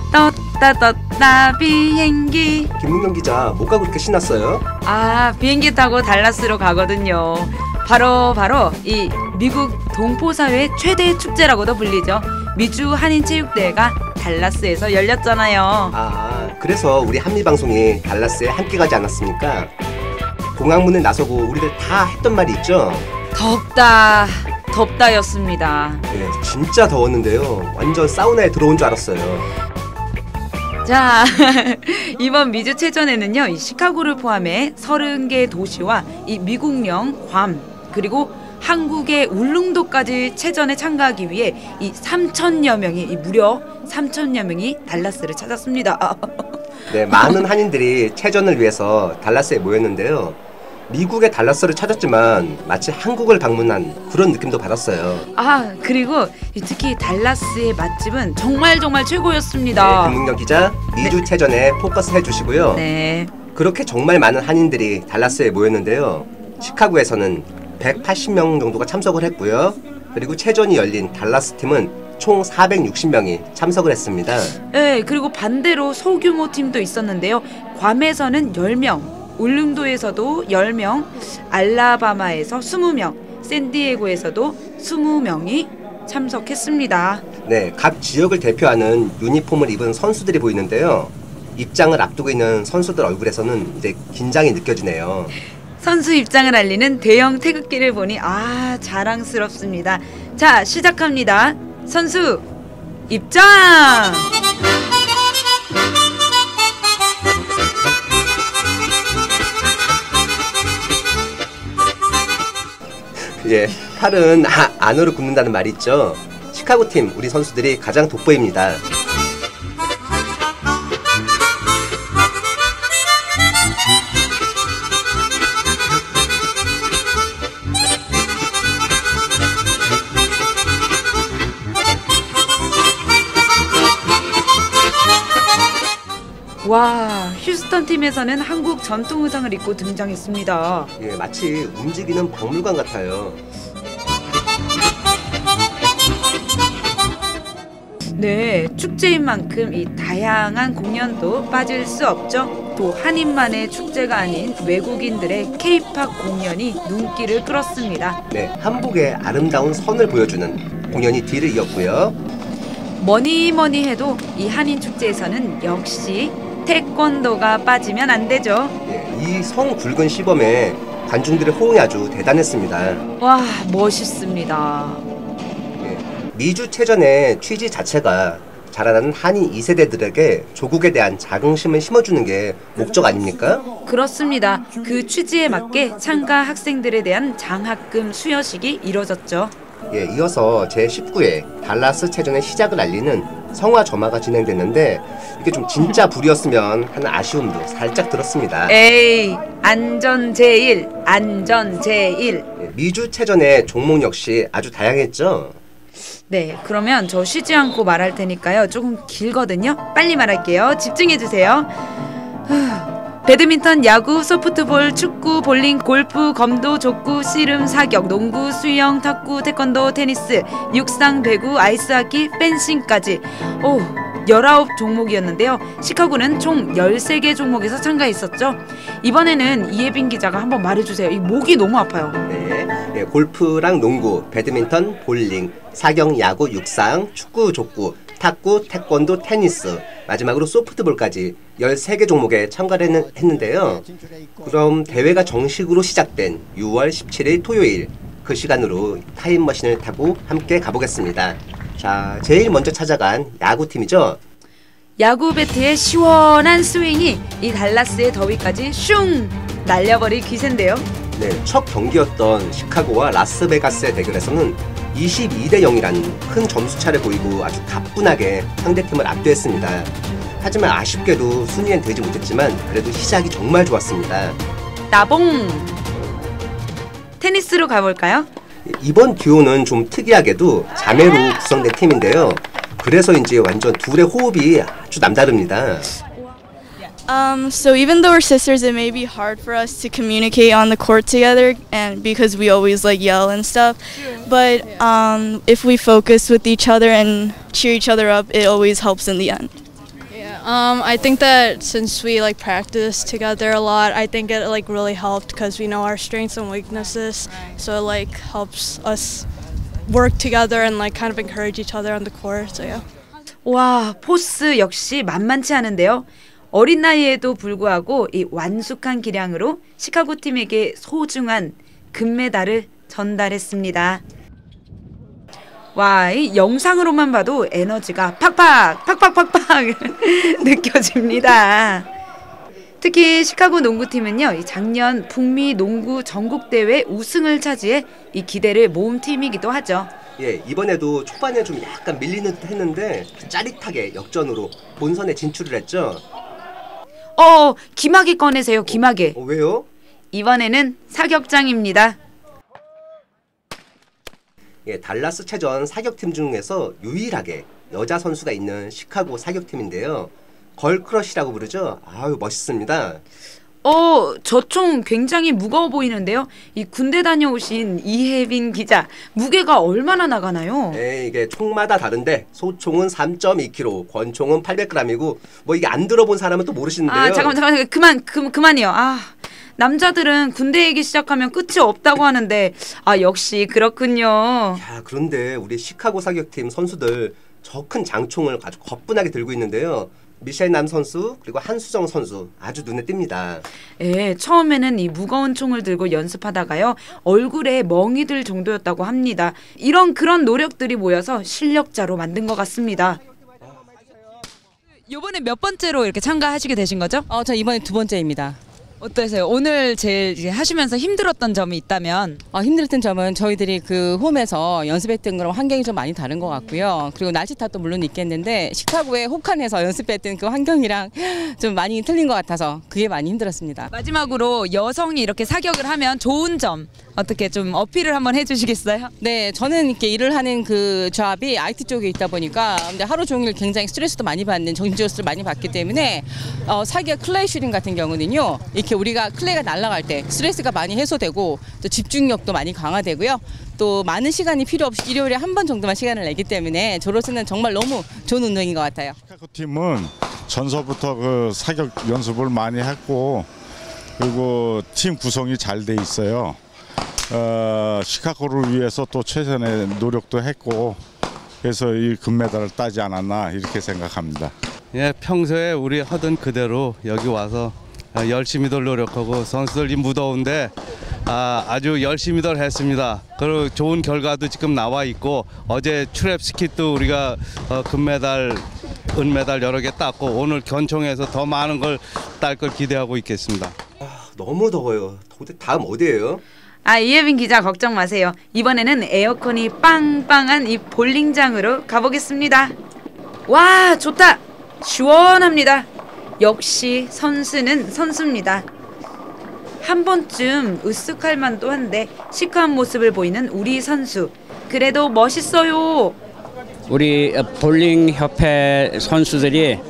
떴다 비행기. 김문경 기자, 뭐가 그렇게 신났어요? 아, 비행기 타고 달라스로 가거든요. 바로 이 미국 동포사회 최대 축제라고도 불리죠. 미주 한인체육대회가 달라스에서 열렸잖아요. 아, 그래서 우리 한미방송이 달라스에 함께 가지 않았습니까? 공항문에 나서고 우리들 다 했던 말이 있죠? 덥다였습니다. 네, 진짜 더웠는데요. 완전 사우나에 들어온 줄 알았어요. 자, 이번 미주체전에는요, 이 시카고를 포함해 30개 도시와 이 미국령, 괌, 그리고 한국의 울릉도까지 체전에 참가하기 위해 이 3천여 명이, 무려 3천여 명이 달라스를 찾았습니다. 네, 많은 한인들이 체전을 위해서 달라스에 모였는데요. 미국의 달라스를 찾았지만 마치 한국을 방문한 그런 느낌도 받았어요. 아, 그리고 특히 달라스의 맛집은 정말 최고였습니다. 네, 김문경 기자, 미주 체전에 포커스 해주시고요. 네. 그렇게 정말 많은 한인들이 달라스에 모였는데요. 시카고에서는 180명 정도가 참석을 했고요. 그리고 체전이 열린 달라스 팀은 총 460명이 참석을 했습니다. 네, 그리고 반대로 소규모 팀도 있었는데요. 괌에서는 10명, 울릉도에서도 10명, 알라바마에서 20명, 샌디에고에서도 20명이 참석했습니다. 네, 각 지역을 대표하는 유니폼을 입은 선수들이 보이는데요. 입장을 앞두고 있는 선수들 얼굴에서는 이제 긴장이 느껴지네요. 선수 입장을 알리는 대형 태극기를 보니 자랑스럽습니다. 자, 시작합니다. 선수 입장! 예, 팔은 안으로 굽는다는 말이 있죠. 시카고 팀 우리 선수들이 가장 돋보입니다. 와, 휴스턴 팀에서는 한국 전통 의상을 입고 등장했습니다. 예, 마치 움직이는 박물관 같아요. 네, 축제인 만큼 이 다양한 공연도 빠질 수 없죠. 또 한인만의 축제가 아닌 외국인들의 K-팝 공연이 눈길을 끌었습니다. 네, 한복의 아름다운 선을 보여주는 공연이 뒤를 이었고요. 뭐니 해도 이 한인 축제에서는 역시 태권도가 빠지면 안 되죠. 예, 이 성 굵은 시범에 관중들의 호응이 아주 대단했습니다. 와, 멋있습니다. 예, 미주체전의 취지 자체가 자라나는 한인 2세대들에게 조국에 대한 자긍심을 심어주는 게 목적 아닙니까? 그렇습니다. 그 취지에 맞게 참가 학생들에 대한 장학금 수여식이 이뤄졌죠. 예, 이어서 제19회 달라스 체전의 시작을 알리는 성화 점화가 진행됐는데 이게 좀 진짜 불이었으면 하는 아쉬움도 살짝 들었습니다. 에이, 안전 제일. 예, 미주 체전의 종목 역시 아주 다양했죠. 네, 그러면 저 쉬지 않고 말할 테니까요. 조금 길거든요. 빨리 말할게요. 집중해주세요. 배드민턴, 야구, 소프트볼, 축구, 볼링, 골프, 검도, 족구, 씨름, 사격, 농구, 수영, 탁구, 태권도, 테니스, 육상, 배구, 아이스하키, 펜싱까지 19종목이었는데요. 시카고는 총 13개 종목에서 참가했었죠. 이번에는 이예빈 기자가 한번 말해주세요. 이 목이 너무 아파요. 네, 예, 골프랑 농구, 배드민턴, 볼링, 사격, 야구, 육상, 축구, 족구, 탁구, 태권도, 테니스, 마지막으로 소프트볼까지 13개 종목에 참가를 했는데요. 그럼 대회가 정식으로 시작된 6월 17일 토요일 그 시간으로 타임머신을 타고 함께 가보겠습니다. 자, 제일 먼저 찾아간 야구팀이죠. 야구 배트의 시원한 스윙이 이 달라스의 더위까지 슝 날려버릴 기세인데요. 네, 첫 경기였던 시카고와 라스베가스의 대결에서는 22대 0이라는 큰 점수차를 보이고 아주 가뿐하게 상대팀을 압도했습니다. 하지만 아쉽게도 순위엔 되지 못했지만 그래도 시작이 정말 좋았습니다. 나봉! 테니스로 가볼까요? 이번 듀오는 좀 특이하게도 자매로 구성된 팀인데요. 그래서인지 완전 둘의 호흡이 아주 남다릅니다. So even though we're sisters, it may be hard for us to communicate on the court together, and because we always like yell and stuff. But if we focus with each other and cheer each other up, it always helps in the end. I think that since we like practice together a lot, I think it like really helped because we know our strengths and weaknesses. So it like helps us work together and like kind of encourage each other on the court. So yeah. 와, 포스 역시 만만치 않은데요. 어린 나이에도 불구하고 이 완숙한 기량으로 시카고 팀에게 소중한 금메달을 전달했습니다. 와, 이 영상으로만 봐도 에너지가 팍팍 느껴집니다. 특히 시카고 농구팀은요, 이 작년 북미 농구 전국대회 우승을 차지해 이 기대를 모은 팀이기도 하죠. 예, 이번에도 초반에 좀 약간 밀리는 듯 했는데 짜릿하게 역전으로 본선에 진출을 했죠. 기마개 꺼내세요, 기마개. 왜요? 이번에는 사격장입니다. 예, 달라스 체전 사격팀 중에서 유일하게 여자 선수가 있는 시카고 사격팀인데요. 걸크러쉬라고 부르죠. 아유, 멋있습니다. 저 총 굉장히 무거워 보이는데요. 이 군대 다녀오신 이혜빈 기자, 무게가 얼마나 나가나요? 네, 이게 총마다 다른데 소총은 3.2kg, 권총은 800g이고 뭐 이게 안 들어본 사람은 또 모르시는데요. 잠깐만, 그만이요. 남자들은 군대 얘기 시작하면 끝이 없다고 하는데 역시 그렇군요. 야, 그런데 우리 시카고 사격팀 선수들 저 큰 장총을 아주 거뿐하게 들고 있는데요. 미셸 남 선수 그리고 한수정 선수 아주 눈에 띕니다. 예, 처음에는 이 무거운 총을 들고 연습하다가요 얼굴에 멍이 들 정도였다고 합니다. 그런 노력들이 모여서 실력자로 만든 것 같습니다. 이번에 몇 번째로 이렇게 참가하시게 되신 거죠? 저 이번에 2번째입니다. 어떠세요? 오늘 제일 이제 하시면서 힘들었던 점이 있다면? 힘들었던 점은 저희들이 그 홈에서 연습했던 거랑 환경이 좀 많이 다른 것 같고요. 그리고 날씨 탓도 물론 있겠는데 시카고의 혹한에서 연습했던 그 환경이랑 좀 많이 틀린 것 같아서 그게 많이 힘들었습니다. 마지막으로 여성이 이렇게 사격을 하면 좋은 점 어떻게 좀 어필을 한번 해주시겠어요? 네, 저는 이렇게 일을 하는 그 잡이 IT 쪽에 있다 보니까 근데 하루 종일 굉장히 스트레스도 많이 받는 정신적 스트레스를 많이 받기 때문에 사격 클레이 슈팅 같은 경우는요 이렇게 우리가 클레이가 날아갈 때 스트레스가 많이 해소되고 또 집중력도 많이 강화되고요. 또 많은 시간이 필요 없이 일요일에 한 번 정도만 시간을 내기 때문에 저로서는 정말 너무 좋은 운동인 것 같아요. 시카고 팀은 전서부터 그 사격 연습을 많이 했고 그리고 팀 구성이 잘 돼 있어요. 시카고를 위해서 또 최선의 노력도 했고 그래서 이 금메달을 따지 않았나 이렇게 생각합니다. 예, 평소에 우리 하던 그대로 여기 와서 열심히들 노력하고 선수들이 무더운데 아주 열심히들 했습니다. 그리고 좋은 결과도 지금 나와 있고 어제 트랩 스킷도 우리가 금메달, 은메달 여러 개 땄고 오늘 견총에서 더 많은 걸 딸 걸 기대하고 있겠습니다. 너무 더워요. 다음 어디예요? 이혜빈 기자 걱정 마세요. 이번에는 에어컨이 빵빵한 이 볼링장으로 가보겠습니다. 와, 좋다. 시원합니다. 역시 선수는 선수입니다. 한 번쯤 으쓱할 만도 한데 시크한 모습을 보이는 우리 선수. 그래도 멋있어요. 우리 볼링 협회 선수들이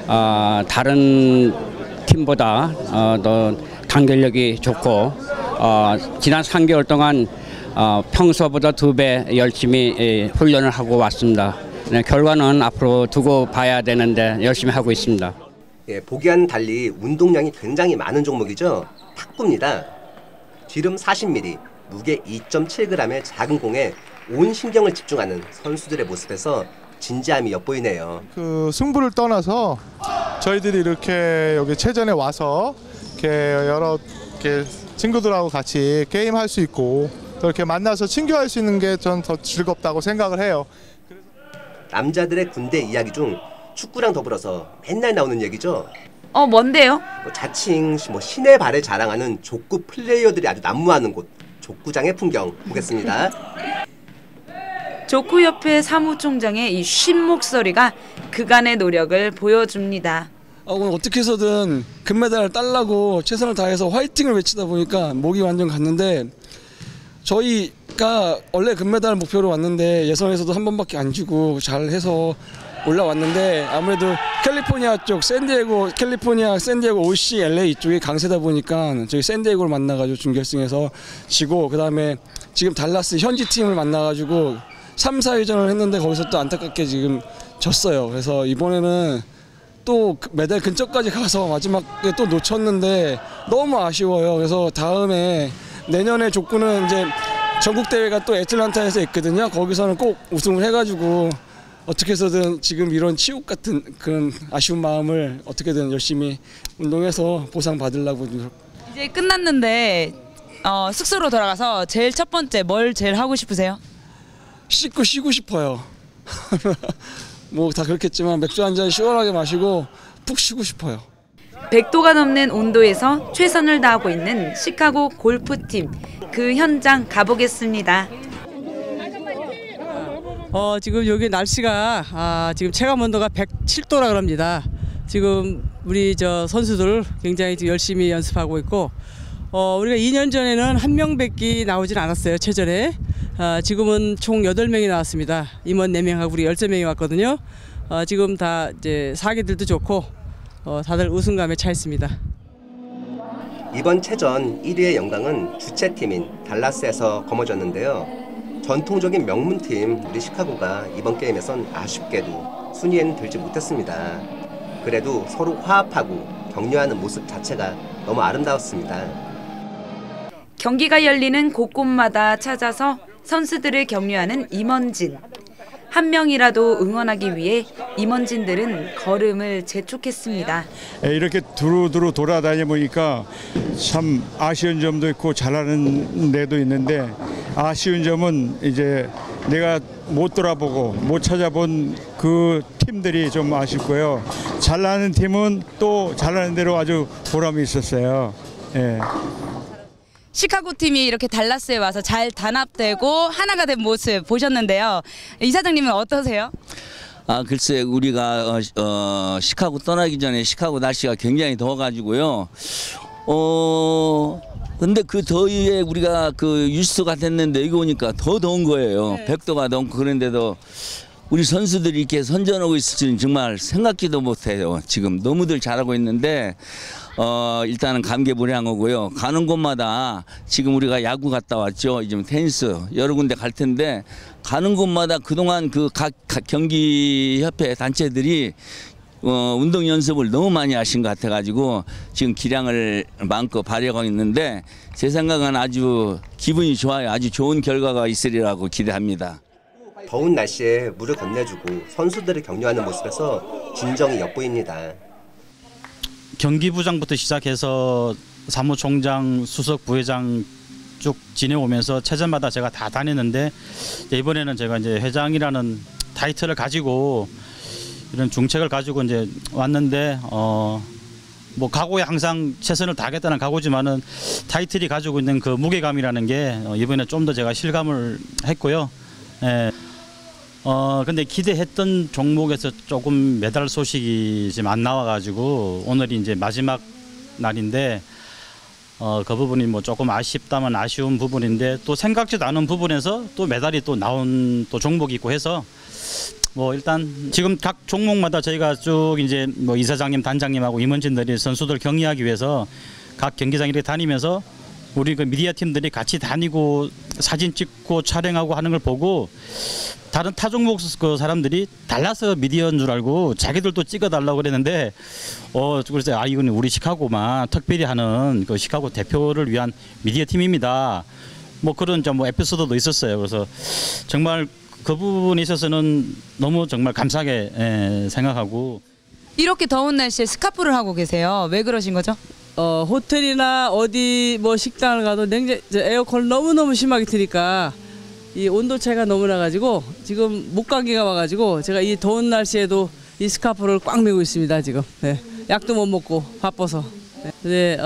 다른 팀보다 더 단결력이 좋고 지난 3개월 동안 평소보다 2배 열심히 훈련을 하고 왔습니다. 결과는 앞으로 두고 봐야 되는데 열심히 하고 있습니다. 예, 보기와는 달리 운동량이 굉장히 많은 종목이죠. 탁구입니다. 지름 40mm, 무게 2.7g의 작은 공에 온 신경을 집중하는 선수들의 모습에서 진지함이 엿보이네요. 그 승부를 떠나서 저희들이 이렇게 여기 체전에 와서 이렇게 여러 친구들하고 같이 게임할 수 있고 또 이렇게 만나서 친교할 수 있는 게 전 더 즐겁다고 생각을 해요. 남자들의 군대 이야기 중 축구랑 더불어서 맨날 나오는 얘기죠. 뭔데요? 자칭 신의 발을 자랑하는 족구 플레이어들이 아주 난무하는 곳, 족구장의 풍경 보겠습니다. 족구협회 사무총장의 이 쉰 목소리가 그간의 노력을 보여줍니다. 오늘 어떻게 해서든 금메달을 따려고 최선을 다해서 화이팅을 외치다 보니까 목이 완전 갔는데 저희가 원래 금메달 목표로 왔는데 예선에서도 한 번밖에 안 주고 잘해서 올라왔는데 아무래도 캘리포니아 쪽 캘리포니아 샌디에고 OC LA 쪽이 강세다 보니까 저희 샌디에고를 만나가지고 준결승에서 지고 그다음에 지금 달라스 현지 팀을 만나가지고 3, 4위전을 했는데 거기서 또 안타깝게 지금 졌어요. 그래서 이번에는 또 메달 근처까지 가서 마지막에 또 놓쳤는데 너무 아쉬워요. 그래서 다음에 내년에 족구는 이제 전국 대회가 또 애틀란타에서 있거든요. 거기서는 꼭 우승을 해가지고 어떻게 해서든 지금 이런 치욕 같은 그런 아쉬운 마음을 어떻게든 열심히 운동해서 보상받으려고. 이제 끝났는데 숙소로 돌아가서 제일 첫 번째 뭘 제일 하고 싶으세요? 씻고 쉬고 싶어요. 뭐 다 그렇겠지만 맥주 한 잔 시원하게 마시고 푹 쉬고 싶어요. 100도가 넘는 온도에서 최선을 다하고 있는 시카고 골프팀, 그 현장 가보겠습니다. 지금 여기 날씨가 지금 체감 온도가 107도라 그럽니다. 지금 우리 선수들 굉장히 지금 열심히 연습하고 있고, 우리가 2년 전에는 한 명밖에 나오진 않았어요, 체전에. 지금은 총 8명이 나왔습니다. 임원 4명하고 우리 13명이 왔거든요. 지금 다 이제 사기들도 좋고 다들 우승감에 차 있습니다. 이번 체전 1위의 영광은 주최팀인 달라스에서 거머쥐었는데요. 전통적인 명문팀 우리 시카고가 이번 게임에선 아쉽게도 순위에는 들지 못했습니다. 그래도 서로 화합하고 격려하는 모습 자체가 너무 아름다웠습니다. 경기가 열리는 곳곳마다 찾아서 선수들을 격려하는 임원진. 한 명이라도 응원하기 위해 임원진들은 걸음을 재촉했습니다. 이렇게 두루두루 돌아다녀 보니까 참 아쉬운 점도 있고 잘하는 데도 있는데, 아쉬운 점은 이제 내가 못 돌아보고 못 찾아본 그 팀들이 좀 아쉽고요. 잘나는 팀은 또 잘나는 대로 아주 보람이 있었어요. 예. 시카고 팀이 이렇게 달라스에 와서 잘 단합되고 하나가 된 모습 보셨는데요. 이사장님은 어떠세요? 글쎄, 우리가 시카고 떠나기 전에 시카고 날씨가 굉장히 더워가지고요. 근데 그 더위에 우리가 그 유스가 됐는데 여기 오니까 더 더운 거예요. 네. 100도가 넘고. 그런데도 우리 선수들이 이렇게 선전하고 있을 줄은 정말 생각지도 못해요. 지금 너무들 잘하고 있는데 일단은 감개무량하고요. 가는 곳마다 지금 우리가 야구 갔다 왔죠. 이제 테니스 여러 군데 갈 텐데 가는 곳마다 그동안 그 각 경기 협회 단체들이 운동 연습을 너무 많이 하신 것 같아가지고 지금 기량을 마음껏 발휘하고 있는데 제 생각은 아주 기분이 좋아요. 아주 좋은 결과가 있으리라고 기대합니다. 더운 날씨에 물을 건네주고 선수들을 격려하는 모습에서 진정이 엿보입니다. 경기부장부터 시작해서 사무총장, 수석 부회장 쭉 지내오면서 체전마다 제가 다 다녔는데 이번에는 제가 이제 회장이라는 타이틀을 가지고 이런 중책을 가지고 이제 왔는데 뭐 각오에 항상 최선을 다하겠다는 각오지만은 타이틀이 가지고 있는 그 무게감이라는 게 이번에 좀 더 제가 실감을 했고요. 예. 근데 기대했던 종목에서 조금 메달 소식이 지금 안 나와가지고 오늘이 이제 마지막 날인데 그 부분이 뭐 조금 아쉽다면 아쉬운 부분인데 또 생각지도 않은 부분에서 또 메달이 또 나온 또 종목이 있고 해서 뭐 일단 지금 각 종목마다 저희가 쭉 이제 뭐 이사장님, 단장님하고 임원진들이 선수들 격려하기 위해서 각 경기장 이렇게 다니면서 우리 그 미디어 팀들이 같이 다니고 사진 찍고 촬영하고 하는 걸 보고 다른 타 종목 그 사람들이 달라서 미디어인 줄 알고 자기들도 찍어달라고 그랬는데 그래서 이건 우리 시카고만 특별히 하는 그 시카고 대표를 위한 미디어 팀입니다. 뭐 그런 뭐 에피소드도 있었어요. 그래서 정말 그 부분에 있어서는 너무 정말 감사하게 생각하고. 이렇게 더운 날씨에 스카프를 하고 계세요. 왜 그러신 거죠? 호텔이나 어디 뭐 식당을 가도 에어컨을 너무너무 심하게 트니까 이 온도 차이가 너무 나가지고 지금 목감기가 와가지고 제가 이 더운 날씨에도 이 스카프를 꽉 메고 있습니다 지금. 네. 약도 못 먹고 바빠서. 네.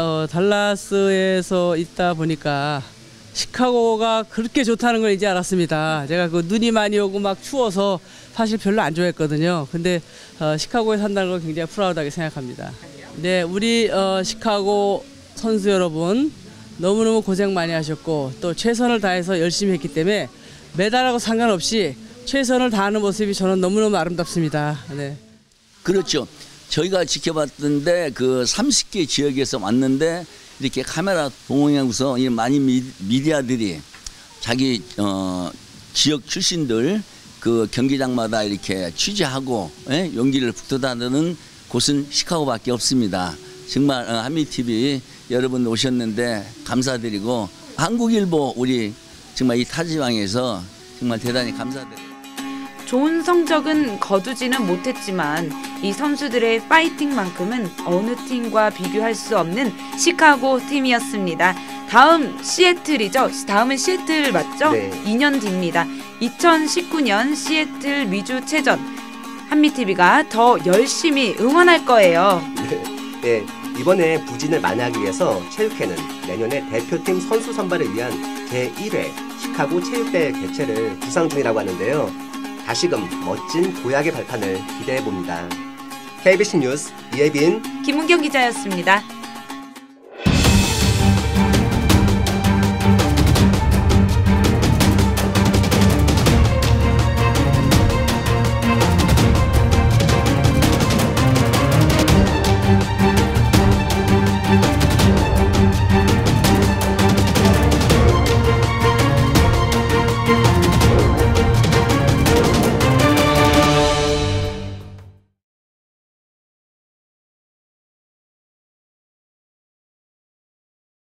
달라스에서 있다 보니까 시카고가 그렇게 좋다는 걸 이제 알았습니다. 제가 그 눈이 많이 오고 막 추워서 사실 별로 안 좋아했거든요. 근데 시카고에 산다는 걸 굉장히 프라우드하게 생각합니다. 네, 우리 시카고 선수 여러분 너무너무 고생 많이 하셨고 또 최선을 다해서 열심히 했기 때문에 메달하고 상관없이 최선을 다하는 모습이 저는 너무너무 아름답습니다. 네. 그렇죠. 저희가 지켜봤던데 그 30개 지역에서 왔는데 이렇게 카메라 동행하고서 많이 미디어들이 자기 지역 출신들 그 경기장마다 이렇게 취재하고 용기를 북돋아주는 곳은 시카고밖에 없습니다. 정말 한미TV 여러분 오셨는데 감사드리고 한국일보 우리 정말 이 타지방에서 정말 대단히 감사드립니다. 좋은 성적은 거두지는 못했지만 이 선수들의 파이팅만큼은 어느 팀과 비교할 수 없는 시카고 팀이었습니다. 다음 시애틀이죠. 다음은 시애틀 맞죠? 네. 2년 뒤입니다. 2019년 시애틀 미주체전 한미TV가 더 열심히 응원할 거예요. 네, 이번에 부진을 만회하기 위해서 체육회는 내년에 대표팀 선수 선발을 위한 제1회 시카고 체육대회 개최를 구상 중이라고 하는데요. 다시금 멋진 도약의 발판을 기대해봅니다. KBC 뉴스 이혜빈, 김은경 기자였습니다.